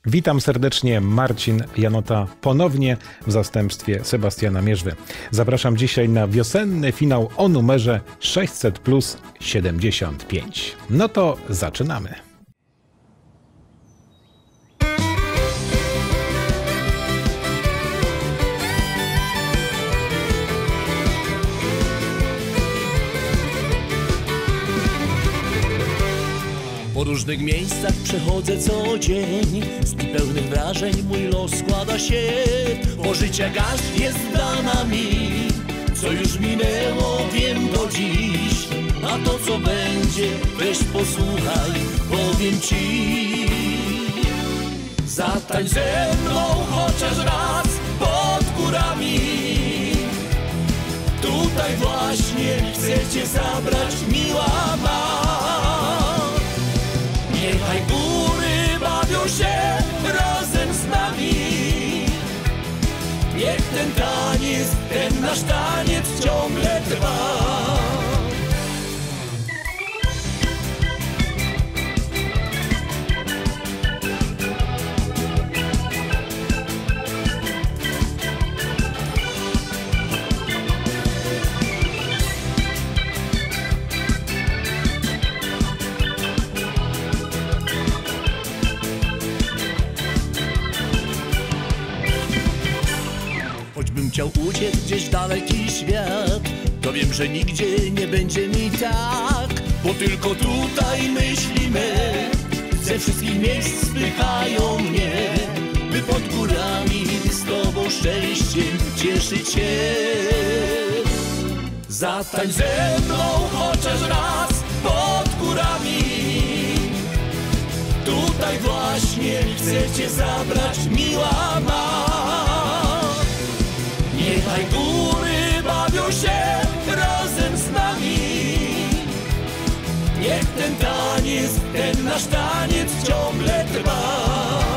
Witam serdecznie, Marcin Janota ponownie w zastępstwie Sebastiana Mierzwy. Zapraszam dzisiaj na wiosenny finał o numerze 600+75. No to zaczynamy. Po różnych miejscach przechodzę co dzień, z dni pełnych wrażeń mój los składa się. Bo życia garść jest dana mi, co już minęło wiem do dziś. A to co będzie, weź posłuchaj, powiem ci. Zatańcz ze mną chociaż raz pod górami. Tutaj właśnie chcę cię zabrać, miła ma. Niechaj góry bawią się razem z nami. Niech ten taniec, ten nasz taniec ciągle trwa. Choćbym chciał uciec gdzieś w daleki świat, to wiem, że nigdzie nie będzie mi tak. Bo tylko tutaj myśli me ze wszystkich miejsc spychają mnie, by pod górami z tobą szczęściem cieszyć się. Zatańcz ze mną chociaż raz pod górami. Tutaj właśnie chcę cię zabrać, miła ma. Niechaj góry bawią się razem z nami. Niech ten taniec, ten nasz taniec ciągle trwa.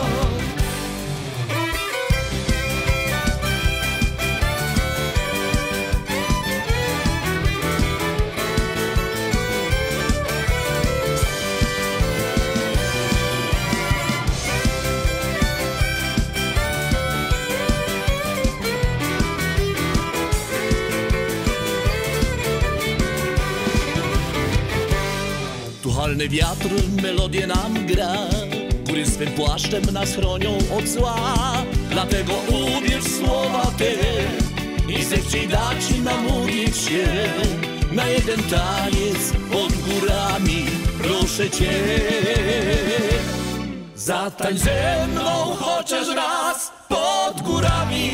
Tuchalny wiatr melodię nam gra, góry swym płaszczem nas chronią od zła. Dlatego uwierz słowa te i zechciej dać namówić się na jeden taniec pod górami, proszę cię. Zatańcz ze mną chociaż raz pod górami.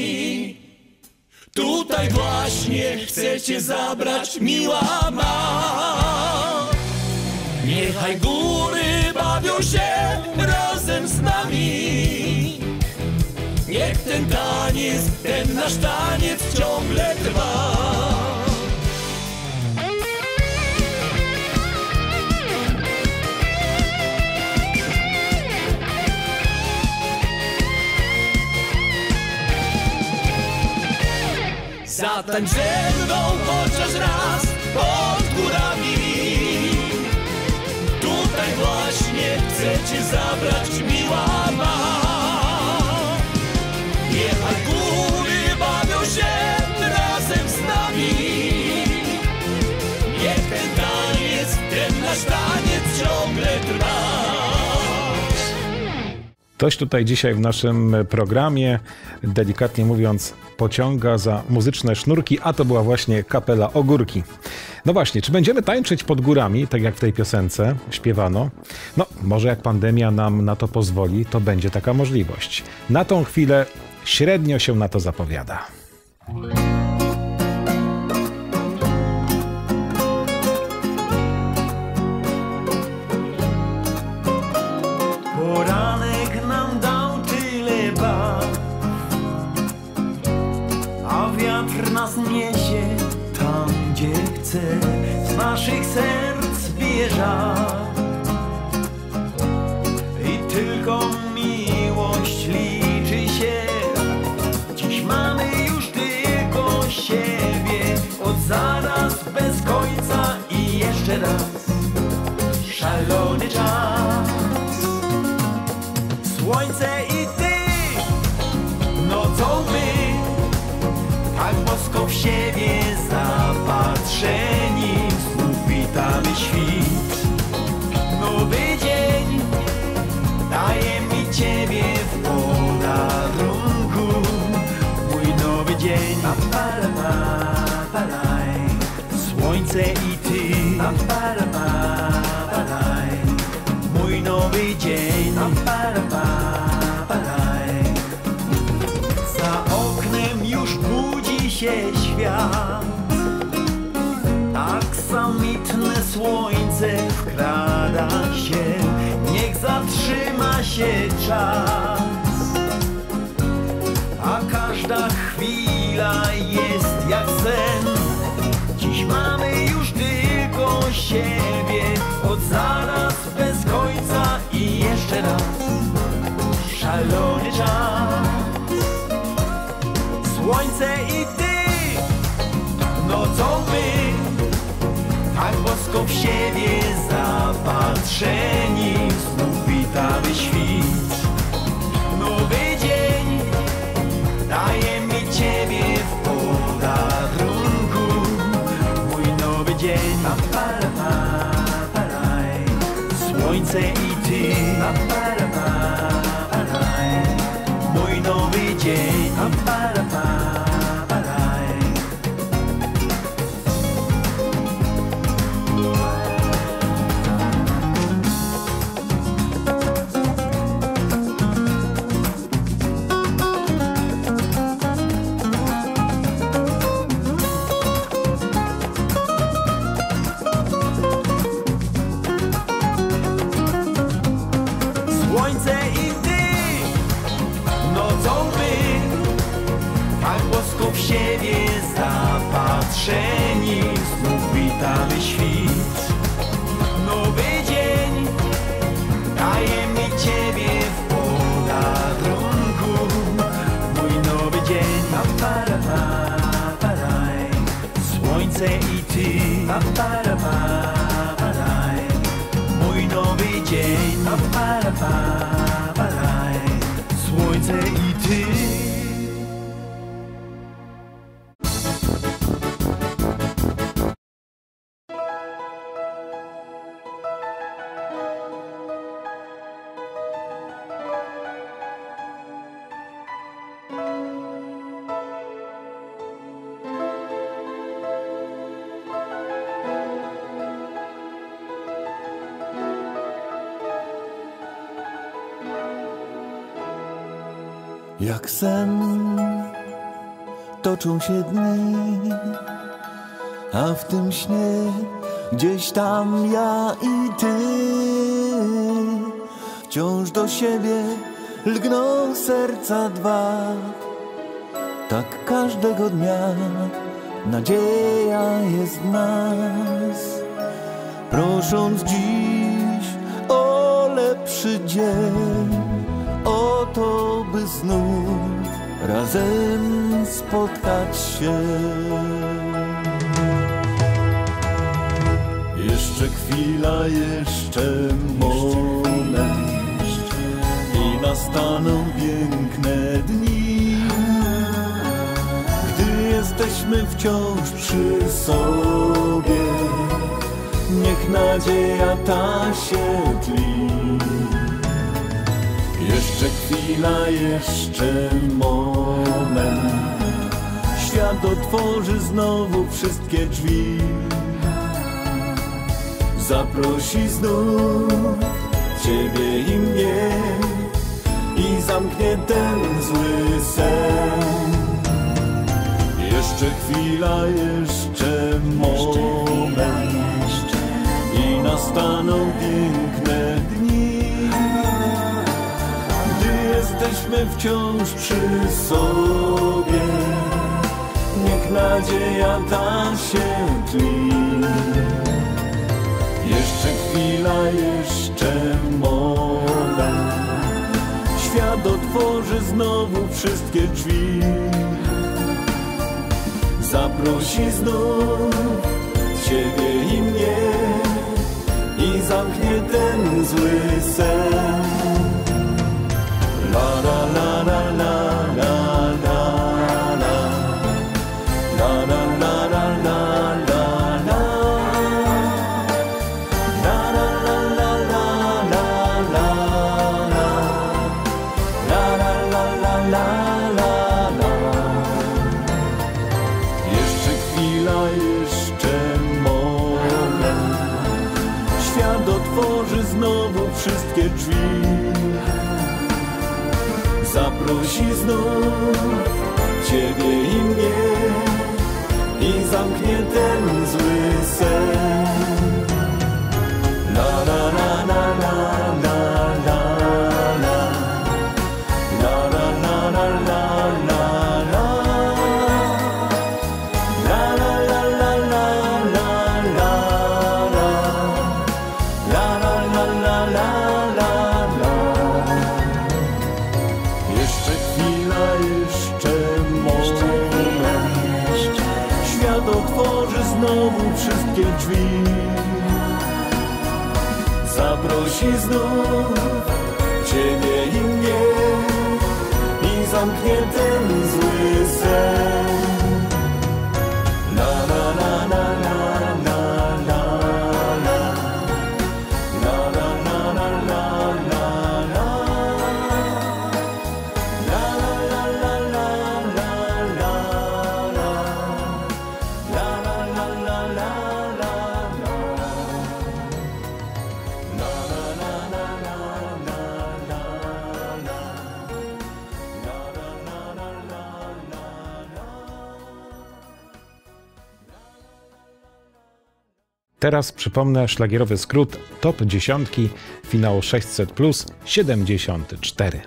Tutaj właśnie chcę cię zabrać, miła ma. Niechaj góry bawią się razem z nami. Niech ten taniec, ten nasz taniec ciągle trwa. Zatańcz ze mną chociaż raz pod górami. Tutaj właśnie chcę cię zabrać, miła ma. Niechaj góry bawią się razem z nami. Niech ten taniec, ten nasz taniec ciągle trwa. Ktoś tutaj dzisiaj w naszym programie, delikatnie mówiąc, pociąga za muzyczne sznurki, a to była właśnie kapela Ogórki. No właśnie, czy będziemy tańczyć pod górami, tak jak w tej piosence śpiewano? No, może jak pandemia nam na to pozwoli, to będzie taka możliwość. Na tą chwilę średnio się na to zapowiada. Poranek nam dał tyle barw, a wiatr nas niesie tam, gdzie chce. Z naszych serc bije żal i tylko miłość liczy się. Dziś mamy już tylko siebie, od zaraz bez końca i jeszcze raz szalony czas. Słońce i ty, nocą my, tak bosko w siebie zapatrzeni, znów witamy świt. Nowy dzień daje mi ciebie w podarunku, mój nowy dzień. Słońce i ty, mój nowy dzień. Za oknem już budzi się świat, aksamitne słońce wkrada się, niech zatrzyma się czas, a każda chwila jest jak sen. Dziś mamy już tylko siebie, od zaraz bez końca i jeszcze raz szalony czas. Słońce i ty, nocą my, tak bosko w siebie zapatrzeni, znów witamy świt. Nowy dzień daje mi ciebie w podarunku, mój nowy dzień. Słońce i ty, mój nowy dzień. Słońce i ty, nocą my, tak bosko w siebie zapatrzeni, znów witamy świt. Nowy dzień daje mi ciebie w podarunku, mój nowy dzień. Słońce i ty, mój nowy dzień. Słońce i ty. Jak sen toczą się dni, a w tym śnie gdzieś tam ja i ty. Wciąż do siebie lgną serca dwa, tak każdego dnia nadzieja jest w nas. Prosząc dziś o lepszy dzień, o to, by znów razem spotkać się. Jeszcze chwila, jeszcze moment i nastaną piękne dni, gdy jesteśmy wciąż przy sobie. Niech nadzieja ta się tli. Jeszcze chwila, jeszcze moment, świat otworzy znowu wszystkie drzwi. Zaprosi znów ciebie i mnie i zamknie ten zły sen. Jeszcze chwila, jeszcze moment i nastaną piękne dni, gdy jesteśmy wciąż przy sobie. Niech nadzieja ta się tli. Jeszcze chwila, jeszcze moment, świat otworzy znowu wszystkie drzwi. Zaprosi znów ciebie i mnie i zamknie ten zły sen. wszystkie drzwi. Zaprosi znów Ciebie i mnie i zamknie ten zły sen. La la la la la la la la la la la la la Jeszcze chwila, jeszcze moment. Świat otworzy znowu wszystkie drzwi. Zaprosi znów Ciebie i mnie i zamknie ten zły sen. La la la la la la la la la la la la la Teraz przypomnę szlagierowy skrót top 10 finału 600 plus 74.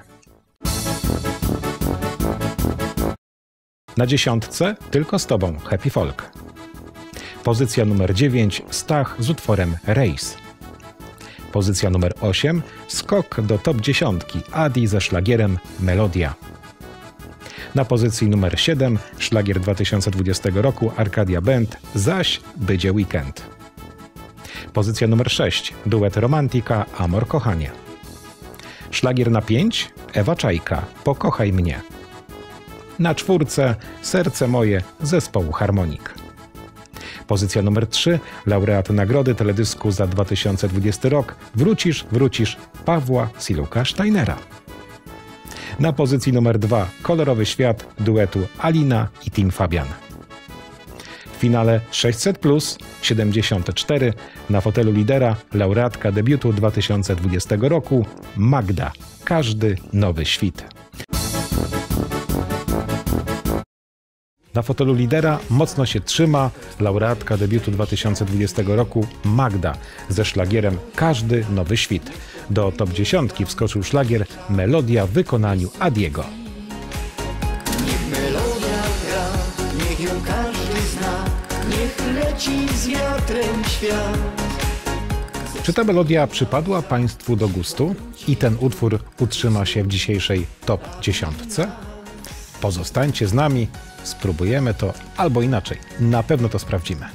Na 10 Tylko z Tobą Happy Folk. Pozycja numer 9 Stach z utworem Race. Pozycja numer 8 skok do top 10 Adi ze szlagierem Melodia. Na pozycji numer 7 szlagier 2020 roku Arcadia Band Zaś będzie weekend. Pozycja numer 6 duet Romantika Amor Kochanie. Szlagier na 5 Ewa Czajka Pokochaj mnie. Na 4 Serce moje zespołu Harmonik. Pozycja numer 3 laureat nagrody teledysku za 2020 rok Wrócisz, wrócisz Pawła Siluka Steinera. Na pozycji numer 2 kolorowy świat duetu Alina i Team Fabian. W finale 600 plus 74 na fotelu lidera laureatka debiutu 2020 roku Magda. Każdy nowy świt. Na fotelu lidera mocno się trzyma laureatka debiutu 2020 roku Magda ze szlagierem Każdy nowy świt. Do top 10 wskoczył szlagier Melodia w wykonaniu Adiego. Niech melodia gra, niech ją każdy zna, niech leci z wiatrem świat. Czy ta melodia przypadła Państwu do gustu i ten utwór utrzyma się w dzisiejszej top 10? Pozostańcie z nami, spróbujemy to albo inaczej. Na pewno to sprawdzimy.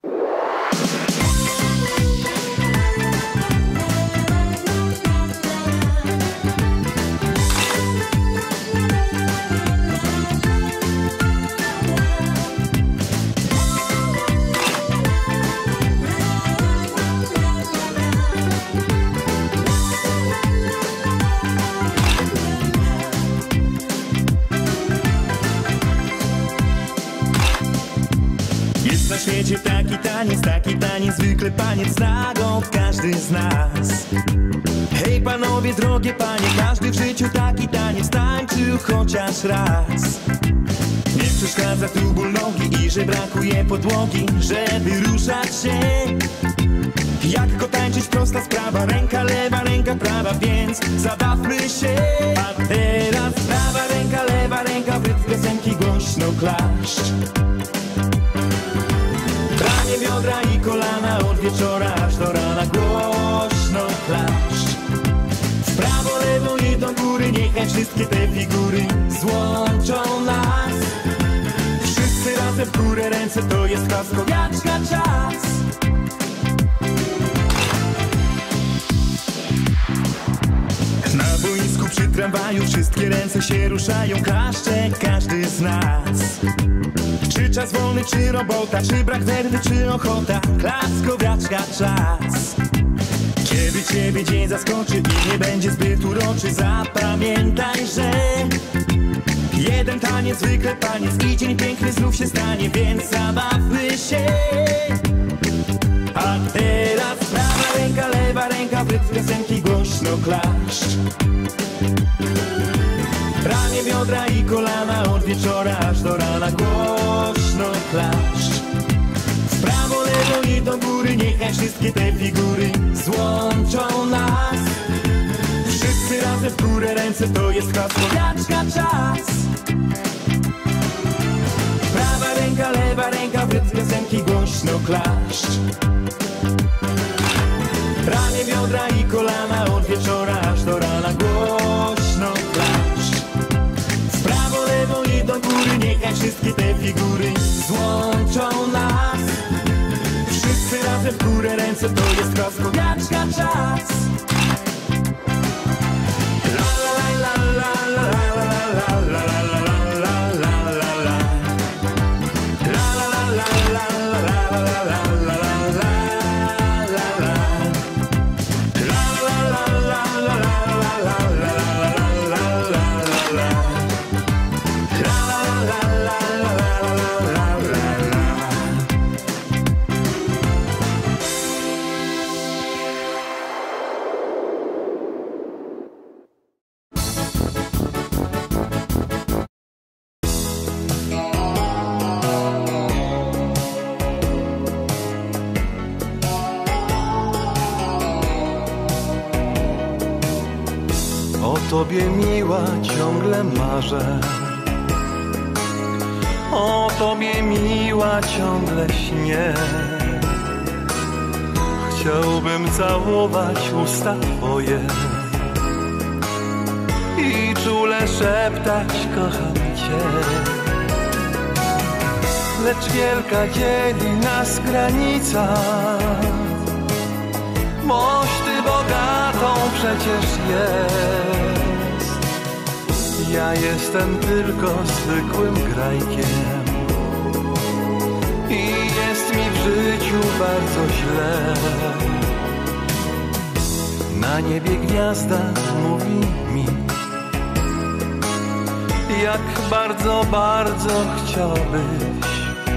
Na świecie taki taniec, zwykle paniec zna go każdy z nas. Hej panowie, drogie panie, każdy w życiu taki taniec tańczył chociaż raz. Nie przeszkadza tu ból nogi i że brakuje podłogi, żeby ruszać się. Jak go tańczyć, prosta sprawa, ręka lewa, ręka prawa, więc zabawmy się. A teraz prawa ręka, lewa ręka, rytm piosenki głośno klaszcz. Pranie biodra i kolana od wieczora aż do rana głośno klaszcz. W prawo, lewo i do góry, niechaj wszystkie te figury złączą nas. Wszyscy razem w górę ręce, to jest klaskowiaczka czas. Na boisku przy tramwaju wszystkie ręce się ruszają, klaszcze każdy z nas. Czy czas wolny, czy robota, czy brak nerwy, czy ochota, klaskowiaczka czas. Kiedy ciebie dzień zaskoczy i nie będzie zbyt uroczy, zapamiętaj, że jeden taniec, zwykle taniec i dzień piękny znów się stanie, więc zabawmy się. A teraz prawa ręka, lewa ręka, ręka, w rytm piosenki głośno klaszcz. Ramię, biodra i kolana, od wieczora aż do rana głośno klaszcz. W prawo, lewo i do góry, niechaj wszystkie te figury złączą nas. Wszyscy razem w górę ręce, to jest Kraskowiaczka czas. Prawa ręka, lewa ręka, w rytm piosenki głośno klaszcz. Ramię, biodra i kolana, od wieczora aż do rana głośno klaszcz. W prawo, lewo i do góry, niechaj wszystkie te figury złączą nas. Wszyscy razem w górę ręce, to jest Kraskowiaczka czas. Tobie miła ciągle marzę, o Tobie miła ciągle śnię. Chciałbym całować usta Twoje i czule szeptać kocham Cię. Lecz wielka dzieli nas granica, boś Ty bogatą przecież jest. Ja jestem tylko zwykłym grajkiem i jest mi w życiu bardzo źle. Na niebie gwiazda mówi mi, jak bardzo, bardzo chciałbyś,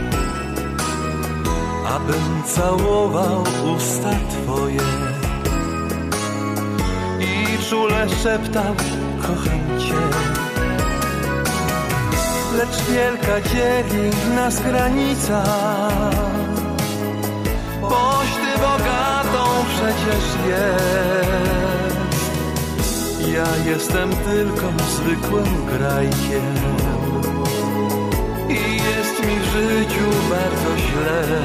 abym całował usta Twoje i czule szeptał kocham Cię. Lecz wielka dzieli nas granica, boś Ty bogatą przecież jest. Ja jestem tylko zwykłym grajkiem i jest mi w życiu bardzo źle.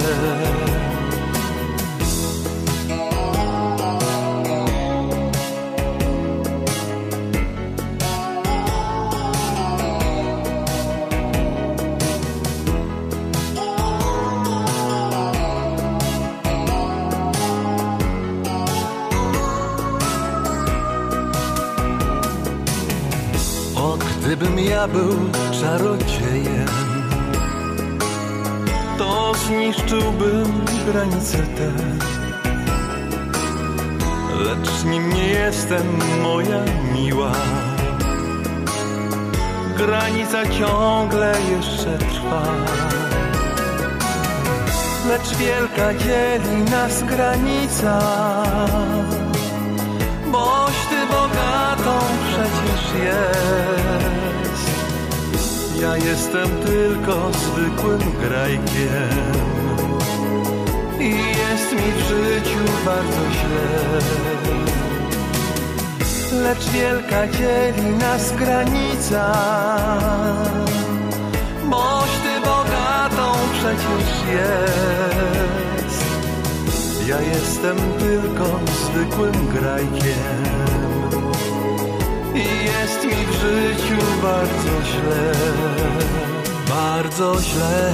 Gdybym ja był czarodziejem, to zniszczyłbym granice te. Lecz nim nie jestem, moja miła, granica ciągle jeszcze trwa. Lecz wielka dzieli nas granica, boś Ty bogatą przecież jest. Ja jestem tylko zwykłym grajkiem i jest mi w życiu bardzo źle. Lecz wielka dzieli nas granica, boś Ty bogatą przecież jest. Ja jestem tylko zwykłym grajkiem i jest mi w życiu bardzo źle, bardzo źle.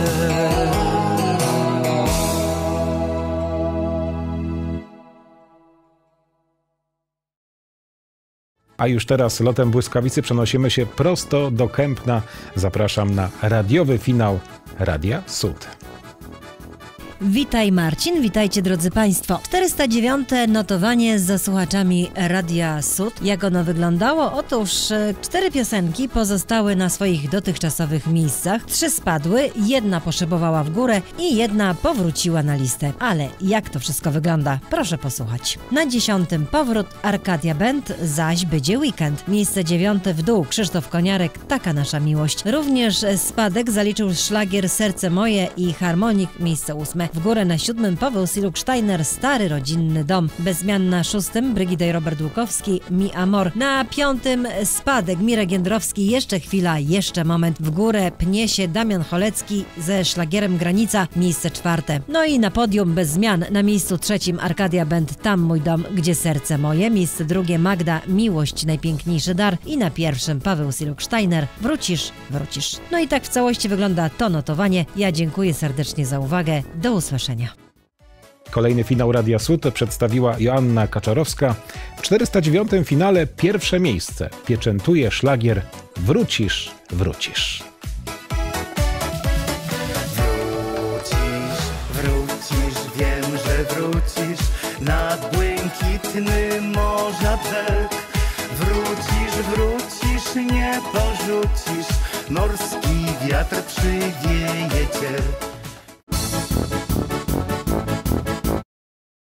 A już teraz lotem błyskawicy przenosimy się prosto do Kępna. Zapraszam na radiowy finał Radia Sud. Witaj Marcin, witajcie drodzy Państwo. 409 notowanie z słuchaczami Radia Sud. Jak ono wyglądało? Otóż 4 piosenki pozostały na swoich dotychczasowych miejscach, 3 spadły, 1 poszybowała w górę i 1 powróciła na listę. Ale jak to wszystko wygląda? Proszę posłuchać. Na 10 powrót Arcadia Band, zaś będzie Weekend. Miejsce 9 w dół Krzysztof Koniarek, Taka nasza miłość. Również spadek zaliczył szlagier Serce moje i Harmonik, miejsce 8. W górę na 7 Paweł Siluk-Steiner, Stary rodzinny dom. Bez zmian na 6 Brygida i Robert Łukowski, Mi Amor. Na 5 spadek Mirek Jędrowski, Jeszcze chwila, jeszcze moment. W górę pnie się Damian Cholecki ze szlagierem Granica, miejsce 4. No i na podium bez zmian na miejscu 3 Arcadia Band, Tam mój dom, gdzie serce moje. Miejsce 2 Magda, Miłość, najpiękniejszy dar. I na 1 Paweł Siluk-Steiner, Wrócisz, wrócisz. No i tak w całości wygląda to notowanie. Ja dziękuję serdecznie za uwagę. Do usłyszenia. Kolejny finał Radia Sud przedstawiła Joanna Kaczorowska. W 409 finale pierwsze miejsce pieczętuje szlagier Wrócisz, wrócisz. Wrócisz, wrócisz, wiem, że wrócisz nad błękitny morza brzeg. Wrócisz, wrócisz, nie porzucisz, morski wiatr przywieje cię.